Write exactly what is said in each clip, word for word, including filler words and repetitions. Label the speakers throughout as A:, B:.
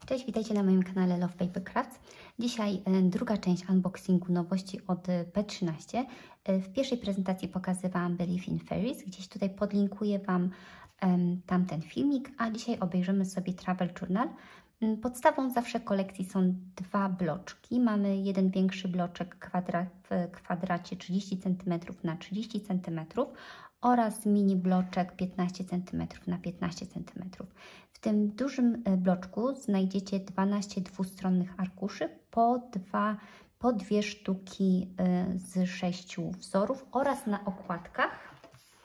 A: Cześć, witajcie na moim kanale Love Paper Crafts. Dzisiaj e, druga część unboxingu nowości od e, P trzynaście. E, w pierwszej prezentacji pokazywałam Believe in Fairies. Gdzieś tutaj podlinkuję Wam e, tamten filmik, a dzisiaj obejrzymy sobie Travel Journal. E, podstawą zawsze kolekcji są dwa bloczki. Mamy jeden większy bloczek kwadrat, w kwadracie trzydzieści centymetrów na trzydzieści centymetrów oraz mini bloczek piętnaście centymetrów na piętnaście centymetrów. W tym dużym bloczku znajdziecie dwanaście dwustronnych arkuszy po, dwa, po dwie sztuki z sześciu wzorów oraz na okładkach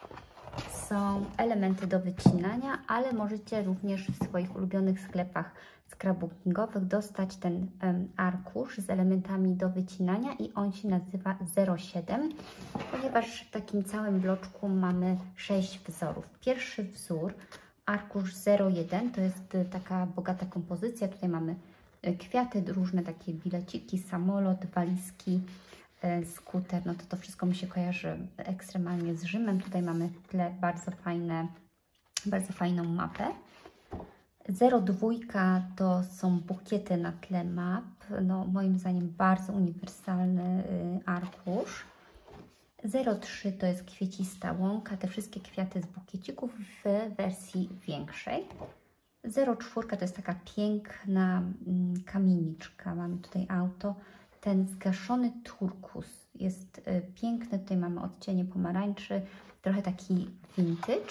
A: są elementy do wycinania, ale możecie również w swoich ulubionych sklepach scrapbookingowych dostać ten um, arkusz z elementami do wycinania i on się nazywa zero siedem, ponieważ w takim całym bloczku mamy sześć wzorów. Pierwszy wzór, arkusz zero jeden, to jest taka bogata kompozycja. Tutaj mamy kwiaty, różne takie bileciki, samolot, walizki, skuter, no to to wszystko mi się kojarzy ekstremalnie z Rzymem. Tutaj mamy w tle bardzo fajne, bardzo fajną mapę. zero dwa to są bukiety na tle map. No, moim zdaniem bardzo uniwersalny arkusz. zero trzy to jest kwiecista łąka, te wszystkie kwiaty z bukiecików w wersji większej. zero cztery to jest taka piękna kamieniczka. Mamy tutaj auto. Ten zgaszony turkus jest piękny. Tutaj mamy odcienie pomarańczy, trochę taki vintage.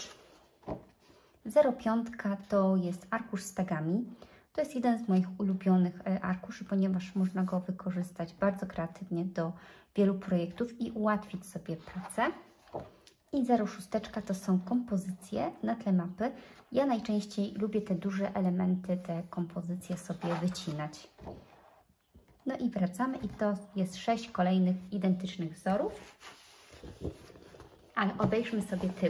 A: zero pięć to jest arkusz z tagami. To jest jeden z moich ulubionych arkuszy, ponieważ można go wykorzystać bardzo kreatywnie do wielu projektów i ułatwić sobie pracę. I zero sześć to są kompozycje na tle mapy. Ja najczęściej lubię te duże elementy, te kompozycje sobie wycinać. No i wracamy i to jest sześć kolejnych identycznych wzorów. Ale obejrzmy sobie tył.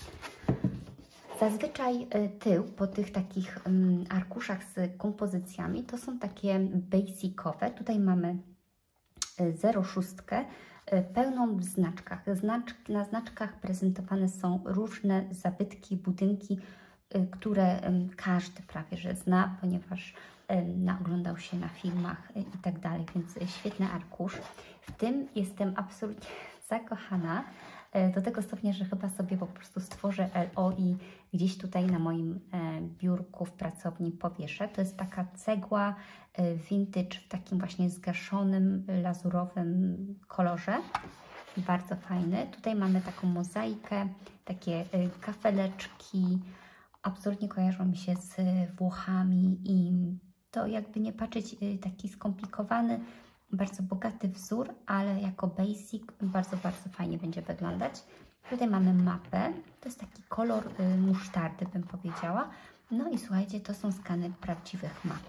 A: Zazwyczaj tył po tych takich arkuszach z kompozycjami to są takie basicowe. Tutaj mamy zero sześć pełną w znaczkach. Znacz, na znaczkach prezentowane są różne zabytki, budynki, które każdy prawie że zna, ponieważ naoglądał się na filmach i tak dalej, więc świetny arkusz. W tym jestem absolutnie zakochana, do tego stopnia, że chyba sobie po prostu stworzę L O i gdzieś tutaj na moim biurku w pracowni powieszę. To jest taka cegła vintage w takim właśnie zgaszonym, lazurowym kolorze. Bardzo fajny. Tutaj mamy taką mozaikę, takie kafeleczki. Absolutnie kojarzą mi się z Włochami i to jakby nie patrzeć taki skomplikowany, bardzo bogaty wzór, ale jako basic bardzo, bardzo fajnie będzie wyglądać. Tutaj mamy mapę, to jest taki kolor musztardy, bym powiedziała. No i słuchajcie, to są skany prawdziwych map.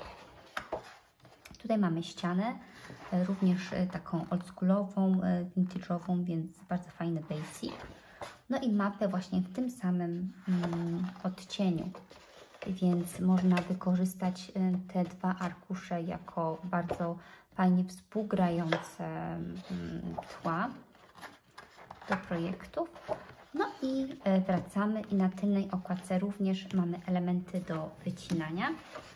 A: Tutaj mamy ścianę, również taką oldschoolową, vintage'ową, więc bardzo fajny basic. No i mapę właśnie w tym samym mm, odcieniu, więc można wykorzystać te dwa arkusze jako bardzo fajnie współgrające mm, tła do projektów. No i wracamy i na tylnej okładce również mamy elementy do wycinania.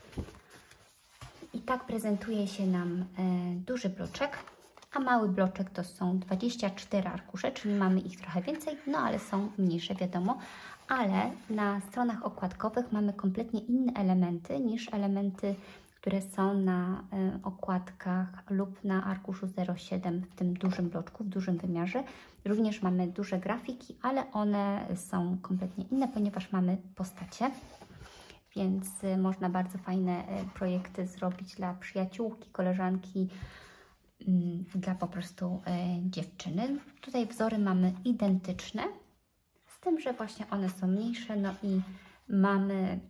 A: I tak prezentuje się nam duży bloczek. A mały bloczek to są dwadzieścia cztery arkusze, czyli mamy ich trochę więcej, no ale są mniejsze, wiadomo. Ale na stronach okładkowych mamy kompletnie inne elementy niż elementy, które są na y, okładkach lub na arkuszu zero siedem w tym dużym bloczku, w dużym wymiarze. Również mamy duże grafiki, ale one są kompletnie inne, ponieważ mamy postacie. Więc y, można bardzo fajne y, projekty zrobić dla przyjaciółki, koleżanki, dla po prostu y, dziewczyny. Tutaj wzory mamy identyczne, z tym, że właśnie one są mniejsze, no i mamy,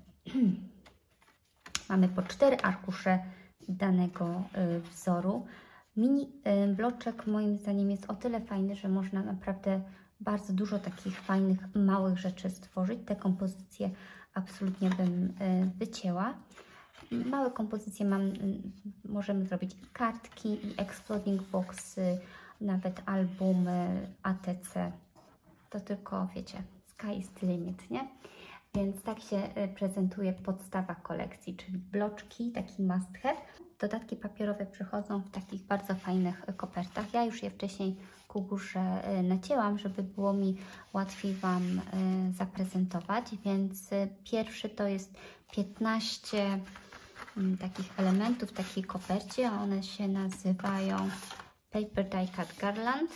A: mamy po cztery arkusze danego y, wzoru. Mini y, bloczek moim zdaniem jest o tyle fajny, że można naprawdę bardzo dużo takich fajnych, małych rzeczy stworzyć. Te kompozycje absolutnie bym y, wycięła. Małe kompozycje mam, możemy zrobić i kartki, i exploding boxy, nawet albumy, A T C. To tylko, wiecie, sky is the limit, nie? Więc tak się prezentuje podstawa kolekcji, czyli bloczki, taki must have. Dodatki papierowe przychodzą w takich bardzo fajnych kopertach. Ja już je wcześniej ku górze nacięłam, żeby było mi łatwiej Wam zaprezentować. Więc pierwszy to jest piętnaście takich elementów w takiej kopercie. One się nazywają Paper Die Cut Garland.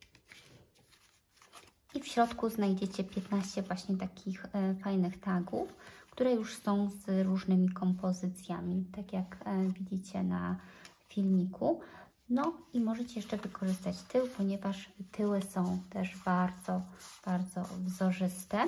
A: I w środku znajdziecie piętnaście właśnie takich e, fajnych tagów, które już są z różnymi kompozycjami, tak jak e, widzicie na filmiku. No i możecie jeszcze wykorzystać tył, ponieważ tyły są też bardzo, bardzo wzorzyste.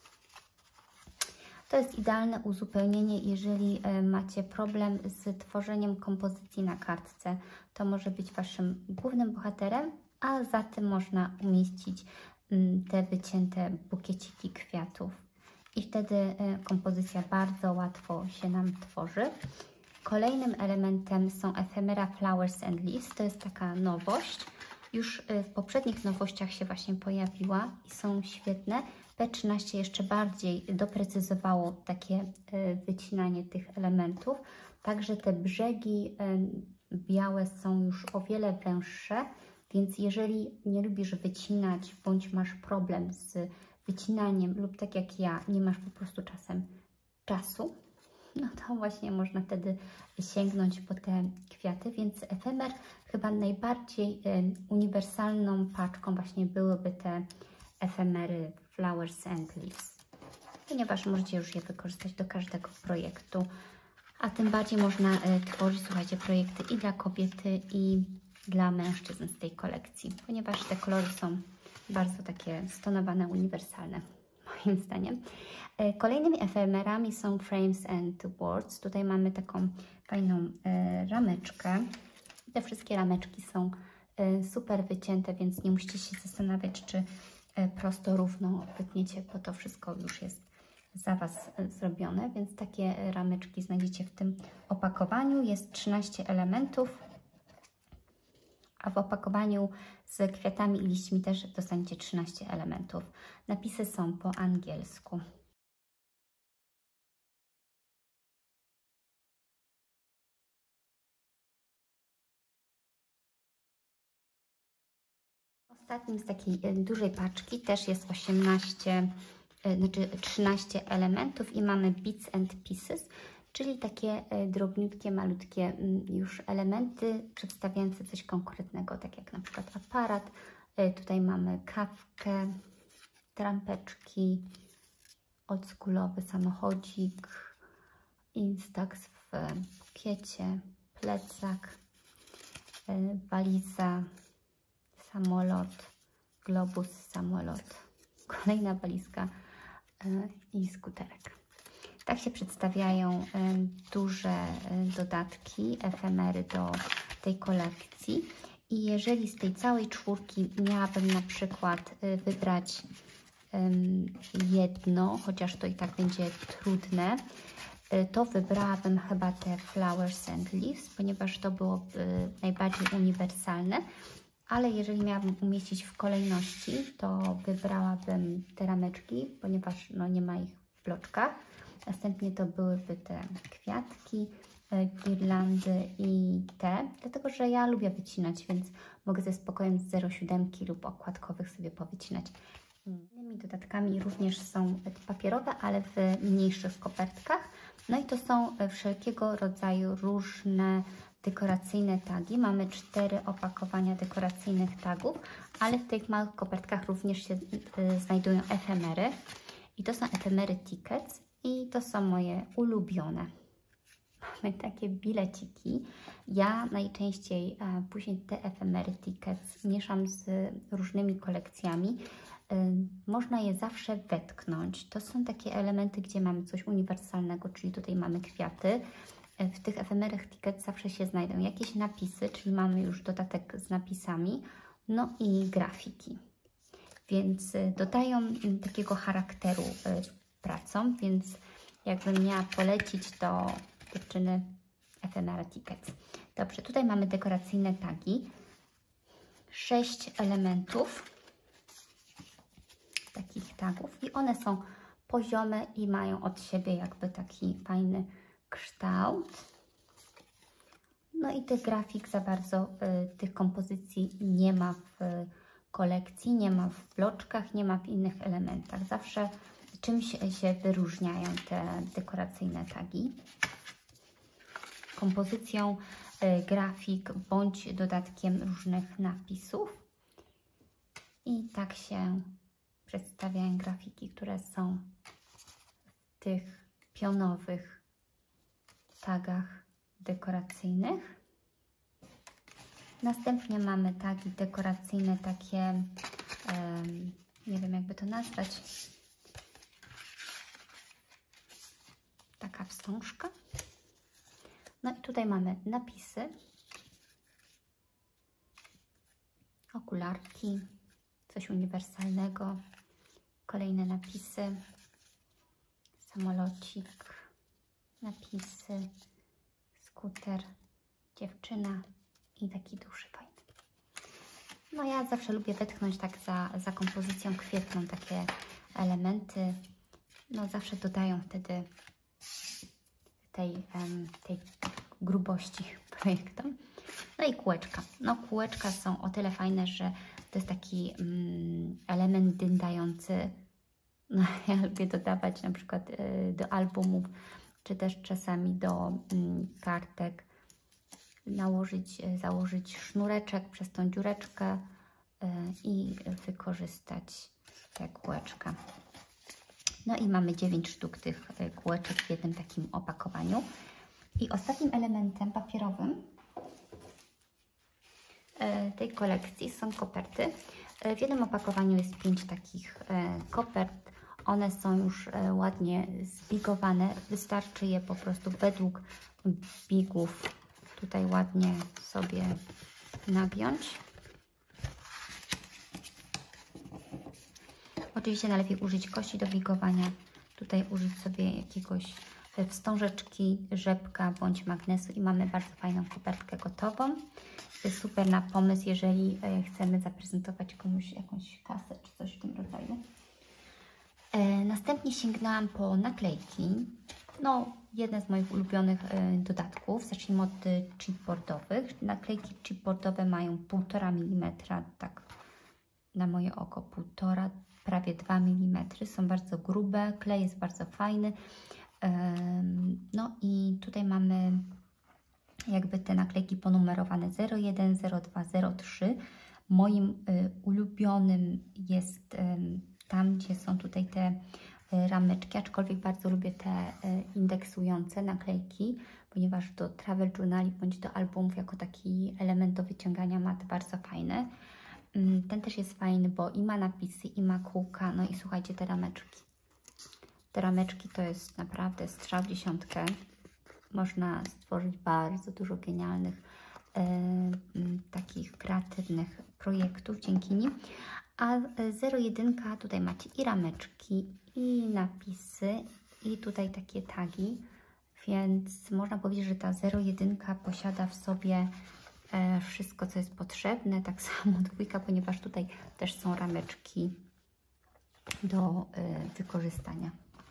A: To jest idealne uzupełnienie, jeżeli e, macie problem z tworzeniem kompozycji na kartce. To może być Waszym głównym bohaterem, a za tym można umieścić te wycięte bukieciki kwiatów i wtedy kompozycja bardzo łatwo się nam tworzy. Kolejnym elementem są efemera Flowers and Leaves. To jest taka nowość. Już w poprzednich nowościach się właśnie pojawiła i są świetne. P trzynaście jeszcze bardziej doprecyzowało takie wycinanie tych elementów. Także te brzegi białe są już o wiele węższe. Więc jeżeli nie lubisz wycinać, bądź masz problem z wycinaniem lub tak jak ja, nie masz po prostu czasem czasu, no to właśnie można wtedy sięgnąć po te kwiaty. Więc efemer chyba najbardziej y, uniwersalną paczką właśnie byłyby te efemery Flowers and Leaves, ponieważ możecie już je wykorzystać do każdego projektu, a tym bardziej można y, tworzyć, słuchajcie, projekty i dla kobiety, i dla mężczyzn z tej kolekcji, ponieważ te kolory są bardzo takie stonowane, uniwersalne, moim zdaniem. Kolejnymi efemerami są Frames and Words. Tutaj mamy taką fajną e, rameczkę. Te wszystkie rameczki są e, super wycięte, więc nie musicie się zastanawiać, czy e, prosto, równo wytniecie, bo to wszystko już jest za Was e, zrobione, więc takie rameczki znajdziecie w tym opakowaniu. Jest trzynaście elementów. A w opakowaniu z kwiatami i liśćmi też dostaniecie trzynaście elementów. Napisy są po angielsku. Ostatnim z takiej dużej paczki też jest osiemnaście, znaczy trzynaście elementów i mamy Bits and Pieces, czyli takie drobniutkie, malutkie już elementy przedstawiające coś konkretnego, tak jak na przykład aparat. Tutaj mamy kawkę, trampeczki, oldschoolowy samochodzik, Instax w bukiecie, plecak, waliza, samolot, globus, samolot, kolejna walizka i skuterek. Tak się przedstawiają duże dodatki, efemery do tej kolekcji. I jeżeli z tej całej czwórki miałabym na przykład wybrać jedno, chociaż to i tak będzie trudne, to wybrałabym chyba te Flowers and Leaves, ponieważ to byłoby najbardziej uniwersalne. Ale jeżeli miałabym umieścić w kolejności, to wybrałabym te rameczki, ponieważ no, nie ma ich w bloczkach. Następnie to byłyby te kwiatki, girlandy i te, dlatego że ja lubię wycinać, więc mogę ze spokojem z zero przecinek siedem lub okładkowych sobie powycinać. Innymi dodatkami również są papierowe, ale w mniejszych kopertkach. No i to są wszelkiego rodzaju różne dekoracyjne tagi. Mamy cztery opakowania dekoracyjnych tagów, ale w tych małych kopertkach również się y, znajdują efemery. I to są efemery tickets i to są moje ulubione. Mamy takie bileciki. Ja najczęściej e, później te efemery tickets mieszam z różnymi kolekcjami. E, można je zawsze wetknąć. To są takie elementy, gdzie mamy coś uniwersalnego, czyli tutaj mamy kwiaty. E, w tych efemerach tickets zawsze się znajdą jakieś napisy, czyli mamy już dodatek z napisami, no i grafiki. Więc e, dodają m, takiego charakteru e, pracą, więc jakbym miała polecić, to dziewczyny efemera tickets. Dobrze, tutaj mamy dekoracyjne tagi. Sześć elementów takich tagów i one są poziome i mają od siebie jakby taki fajny kształt. No i tych grafik za bardzo, y, tych kompozycji nie ma w kolekcji, nie ma w bloczkach, nie ma w innych elementach. Zawsze czymś się wyróżniają te dekoracyjne tagi. Kompozycją y, grafik bądź dodatkiem różnych napisów. I tak się przedstawiają grafiki, które są w tych pionowych tagach dekoracyjnych. Następnie mamy tagi dekoracyjne, takie, um, nie wiem jakby to nazwać, taka wstążka. No i tutaj mamy napisy, okularki, coś uniwersalnego, kolejne napisy, samolocik, napisy, skuter, dziewczyna i taki duży fajny. No ja zawsze lubię wytchnąć tak za, za kompozycją kwietną takie elementy. No zawsze dodają wtedy tej, um, tej grubości projektom. No i kółeczka. No kółeczka są o tyle fajne, że to jest taki um, element dyndający. No ja lubię dodawać na przykład y, do albumów, czy też czasami do y, kartek. Nałożyć, założyć sznureczek przez tą dziureczkę y, i wykorzystać te kółeczka. No i mamy dziewięć sztuk tych kółeczek w jednym takim opakowaniu. I ostatnim elementem papierowym y, tej kolekcji są koperty. Y, w jednym opakowaniu jest pięć takich y, kopert. One są już y, ładnie zbigowane. Wystarczy je po prostu według bigów tutaj ładnie sobie nagiąć. Oczywiście najlepiej użyć kości do bigowania. Tutaj użyć sobie jakiegoś wstążeczki, rzepka bądź magnesu i mamy bardzo fajną kopertkę gotową. Jest super na pomysł, jeżeli chcemy zaprezentować komuś jakąś kasę czy coś w tym rodzaju. Następnie sięgnęłam po naklejki. No, jeden z moich ulubionych y, dodatków. Zacznijmy od y, chipboardowych. Naklejki chipboardowe mają półtora milimetra, tak na moje oko półtora, prawie dwa milimetry. Są bardzo grube, klej jest bardzo fajny. Ym, no i tutaj mamy jakby te naklejki ponumerowane zero jeden, zero dwa, zero trzy. Moim y, ulubionym jest y, tam, gdzie są tutaj te rameczki, aczkolwiek bardzo lubię te indeksujące naklejki, ponieważ do travel journali bądź do albumów jako taki element do wyciągania mat bardzo fajny. Ten też jest fajny, bo i ma napisy, i ma kółka, no i słuchajcie, te rameczki. Te rameczki to jest naprawdę strzał w dziesiątkę. Można stworzyć bardzo dużo genialnych, e, takich kreatywnych projektów dzięki nim. A zero jeden tutaj macie i rameczki, i napisy, i tutaj takie tagi, więc można powiedzieć, że ta zero jeden posiada w sobie e, wszystko, co jest potrzebne, tak samo dwójka, ponieważ tutaj też są rameczki do e, wykorzystania.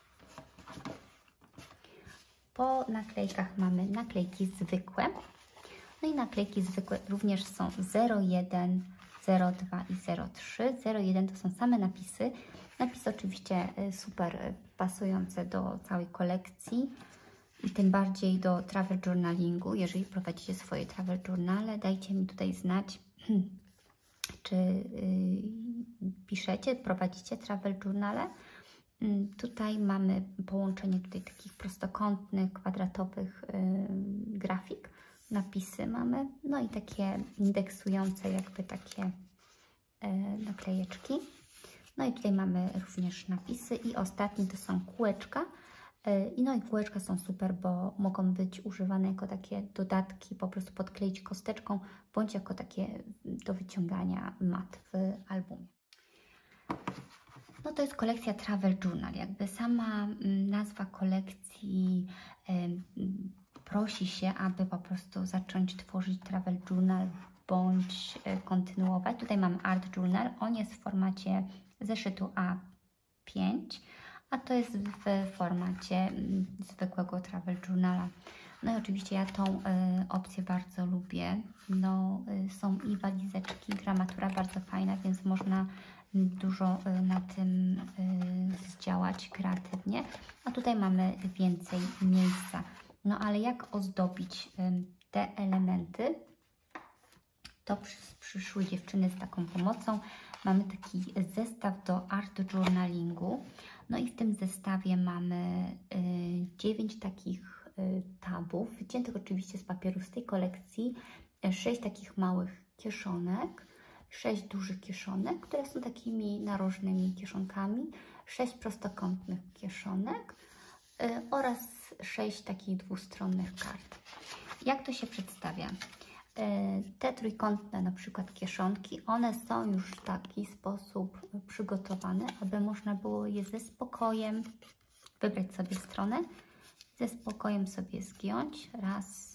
A: Po naklejkach mamy naklejki zwykłe, no i naklejki zwykłe również są zero jeden, zero dwa i zero trzy. zero jeden to są same napisy. Napisy oczywiście super pasujące do całej kolekcji, tym bardziej do travel journalingu. Jeżeli prowadzicie swoje travel journale, dajcie mi tutaj znać, czy yy, piszecie, prowadzicie travel journale. Yy, tutaj mamy połączenie tutaj takich prostokątnych, kwadratowych yy, grafik. Napisy mamy, no i takie indeksujące jakby takie e, naklejeczki. No i tutaj mamy również napisy i ostatni to są kółeczka. E, no i kółeczka są super, bo mogą być używane jako takie dodatki, po prostu podkleić kosteczką, bądź jako takie do wyciągania mat w albumie. No to jest kolekcja Travel Journal. Jakby sama nazwa kolekcji e, prosi się, aby po prostu zacząć tworzyć travel journal bądź kontynuować. Tutaj mamy art journal. On jest w formacie zeszytu A pięć, a to jest w formacie zwykłego travel journala. No i oczywiście ja tą y, opcję bardzo lubię. No, y, są i walizeczki, gramatura bardzo fajna, więc można dużo y, na tym y, zdziałać kreatywnie. A tutaj mamy więcej miejsca. No ale jak ozdobić y, te elementy? To przy, przyszły dziewczyny z taką pomocą. Mamy taki zestaw do art journalingu. No i w tym zestawie mamy dziewięć takich y, tabów, wyciętych oczywiście z papieru z tej kolekcji, sześć takich małych kieszonek, sześć dużych kieszonek, które są takimi narożnymi kieszonkami, sześć prostokątnych kieszonek y, oraz sześć takich dwustronnych kart. Jak to się przedstawia? Te trójkątne na przykład kieszonki, one są już w taki sposób przygotowane, aby można było je ze spokojem wybrać sobie stronę, ze spokojem sobie zgiąć. Raz,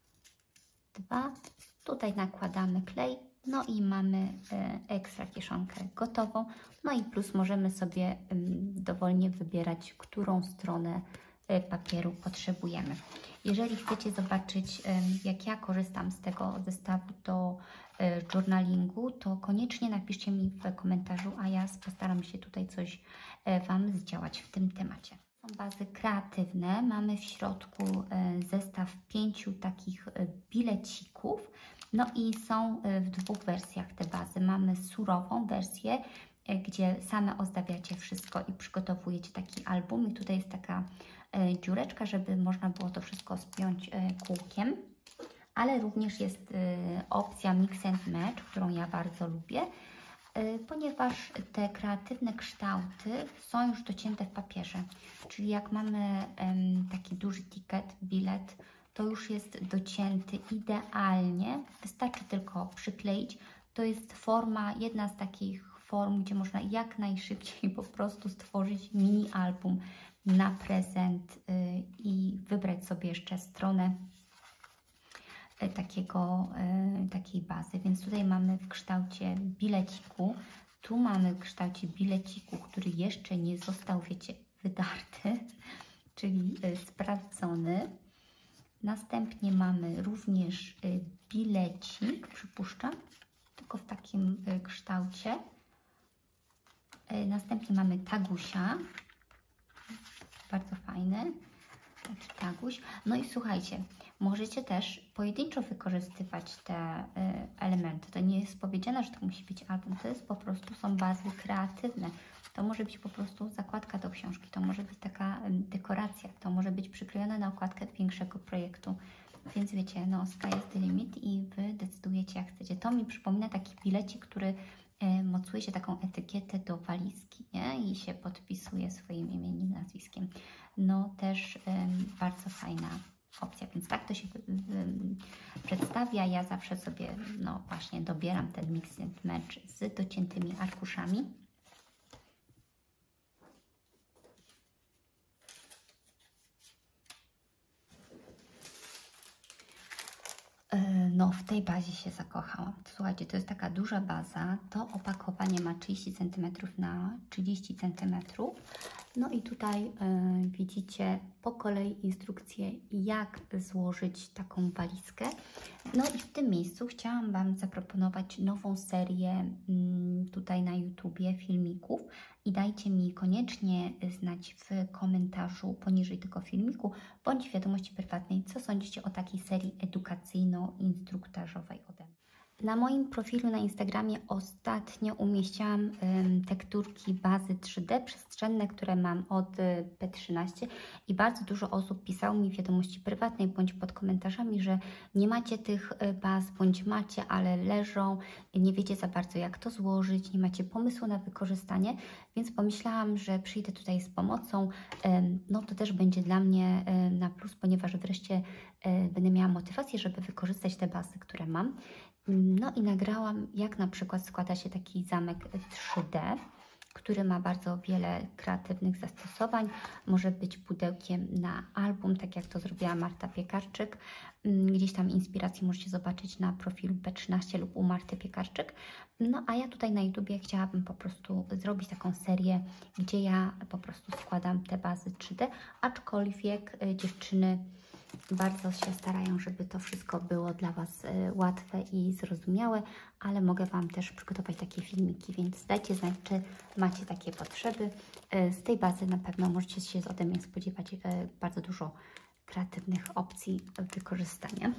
A: dwa. Tutaj nakładamy klej, no i mamy ekstra kieszonkę gotową. No i plus możemy sobie dowolnie wybierać, którą stronę papieru potrzebujemy. Jeżeli chcecie zobaczyć, jak ja korzystam z tego zestawu do journalingu, to koniecznie napiszcie mi w komentarzu, a ja postaram się tutaj coś Wam zdziałać w tym temacie. Są bazy kreatywne. Mamy w środku zestaw pięciu takich bilecików. No i są w dwóch wersjach te bazy. Mamy surową wersję, gdzie same ozdabiacie wszystko i przygotowujecie taki album. I tutaj jest taka dziureczka, żeby można było to wszystko spiąć kółkiem, ale również jest opcja mix and match, którą ja bardzo lubię, ponieważ te kreatywne kształty są już docięte w papierze, czyli jak mamy taki duży ticket, bilet, to już jest docięty idealnie, wystarczy tylko przykleić. To jest forma, jedna z takich form, gdzie można jak najszybciej po prostu stworzyć mini album na prezent y, i wybrać sobie jeszcze stronę y, takiego, y, takiej bazy. Więc tutaj mamy w kształcie bileciku, tu mamy w kształcie bileciku, który jeszcze nie został, wiecie, wydarty, czyli y, sprawdzony. Następnie mamy również y, bilecik, przypuszczam, tylko w takim y, kształcie. Y, następnie mamy tagusia. Bardzo fajny, taki taguś. No i słuchajcie, możecie też pojedynczo wykorzystywać te y, elementy. To nie jest powiedziane, że to musi być album, to jest po prostu, są bazy kreatywne. To może być po prostu zakładka do książki, to może być taka y, dekoracja, to może być przyklejone na okładkę większego projektu. Więc wiecie, no sky is the limit i Wy decydujecie, jak chcecie. To mi przypomina taki bilecik, który mocuje się taką etykietę do walizki, nie? I się podpisuje swoim imieniem, nazwiskiem. No też um, bardzo fajna opcja, więc tak to się um, przedstawia. Ja zawsze sobie, no właśnie, dobieram ten mix and match z dociętymi arkuszami. No, w tej bazie się zakochałam. Słuchajcie, to jest taka duża baza. To opakowanie ma trzydzieści centymetrów na trzydzieści centymetrów. No i tutaj y, widzicie po kolei instrukcję, jak złożyć taką walizkę. No i w tym miejscu chciałam Wam zaproponować nową serię y, tutaj na YouTubie filmików. I dajcie mi koniecznie znać w komentarzu poniżej tego filmiku, bądź w wiadomości prywatnej, co sądzicie o takiej serii edukacyjno-instruktażowej ode mnie. Na moim profilu na Instagramie ostatnio umieściłam y, tekturki bazy trzy D przestrzenne, które mam od y, P trzynaście i bardzo dużo osób pisało mi w wiadomości prywatnej bądź pod komentarzami, że nie macie tych y, baz, bądź macie, ale leżą, nie wiecie za bardzo jak to złożyć, nie macie pomysłu na wykorzystanie, więc pomyślałam, że przyjdę tutaj z pomocą. Y, no to też będzie dla mnie y, na plus, ponieważ wreszcie y, będę miała motywację, żeby wykorzystać te bazy, które mam. No i nagrałam, jak na przykład składa się taki zamek trzy D, który ma bardzo wiele kreatywnych zastosowań. Może być pudełkiem na album, tak jak to zrobiła Marta Piekarczyk. Gdzieś tam inspiracje możecie zobaczyć na profilu P trzynaście lub u Marty Piekarczyk. No a ja tutaj na YouTubie chciałabym po prostu zrobić taką serię, gdzie ja po prostu składam te bazy trzy D, aczkolwiek dziewczyny bardzo się starają, żeby to wszystko było dla Was łatwe i zrozumiałe, ale mogę Wam też przygotować takie filmiki, więc dajcie znać, czy macie takie potrzeby. Z tej bazy na pewno możecie się ode mnie spodziewać bardzo dużo kreatywnych opcji wykorzystania.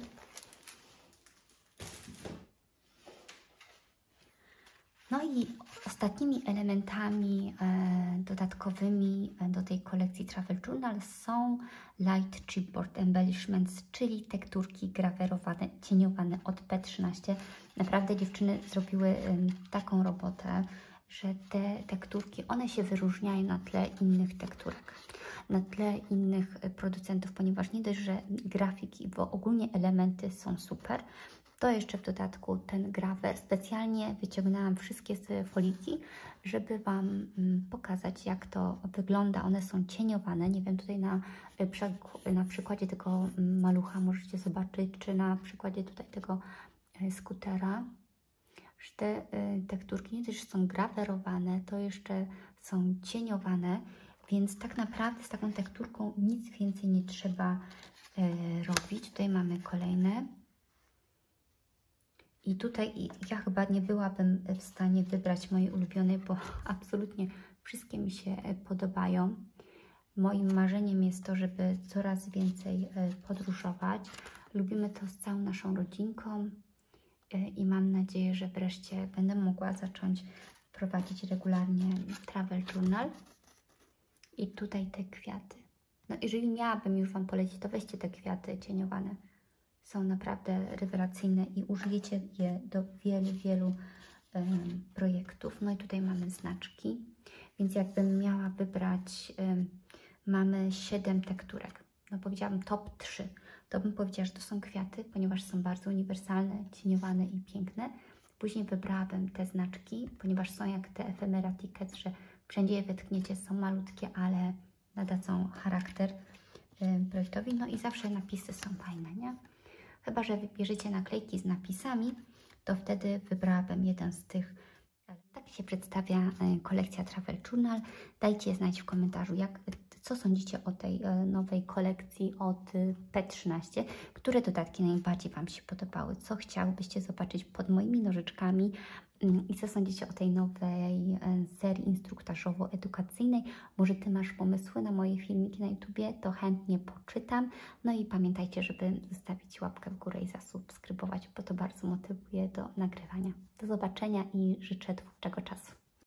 A: No i ostatnimi elementami e, dodatkowymi do tej kolekcji Travel Journal są Light Chipboard Embellishments, czyli tekturki grawerowane, cieniowane od P trzynaście. Naprawdę dziewczyny zrobiły e, taką robotę, że te tekturki, one się wyróżniają na tle innych tekturek, na tle innych producentów, ponieważ nie dość, że grafiki, bo ogólnie elementy są super, to jeszcze w dodatku ten grawer. Specjalnie wyciągnęłam wszystkie z foliki, żeby Wam pokazać, jak to wygląda. One są cieniowane. Nie wiem, tutaj na, na przykładzie tego malucha możecie zobaczyć, czy na przykładzie tutaj tego skutera, że te tekturki nie też są grawerowane, to jeszcze są cieniowane, więc tak naprawdę z taką tekturką nic więcej nie trzeba robić. Tutaj mamy kolejne. I tutaj ja chyba nie byłabym w stanie wybrać mojej ulubionej, bo absolutnie wszystkie mi się podobają. Moim marzeniem jest to, żeby coraz więcej podróżować. Lubimy to z całą naszą rodzinką i mam nadzieję, że wreszcie będę mogła zacząć prowadzić regularnie Travel Journal. I tutaj te kwiaty. No jeżeli miałabym już Wam polecić, to weźcie te kwiaty cieniowane. Są naprawdę rewelacyjne i użyjecie je do wielu, wielu um, projektów. No i tutaj mamy znaczki, więc jakbym miała wybrać, um, mamy siedem tekturek. No powiedziałabym top trzy. To bym powiedziała, że to są kwiaty, ponieważ są bardzo uniwersalne, cieniowane i piękne. Później wybrałabym te znaczki, ponieważ są jak te ephemera tickets, że wszędzie je wetkniecie, są malutkie, ale nadadzą charakter um, projektowi. No i zawsze napisy są fajne, nie? Chyba że wybierzecie naklejki z napisami, to wtedy wybrałabym jeden z tych. Tak się przedstawia kolekcja Travel Journal. Dajcie znać w komentarzu, jak, co sądzicie o tej nowej kolekcji od P trzynaście. Które dodatki najbardziej Wam się podobały? Co chciałybyście zobaczyć pod moimi nożyczkami? I co sądzicie o tej nowej serii instruktażowo-edukacyjnej? Może Ty masz pomysły na moje filmiki na YouTubie? To chętnie poczytam. No i pamiętajcie, żeby zostawić łapkę w górę i zasubskrybować, bo to bardzo motywuje do nagrywania. Do zobaczenia i życzę twórczego czasu.